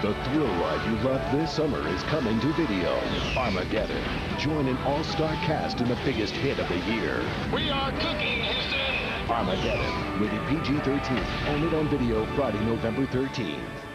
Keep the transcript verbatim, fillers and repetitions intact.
The thrill ride you loved this summer is coming to video. Armageddon. Join an all-star cast in the biggest hit of the year. We are cooking, Houston! Armageddon. Rated P G thirteen. Only on video Friday, November thirteenth.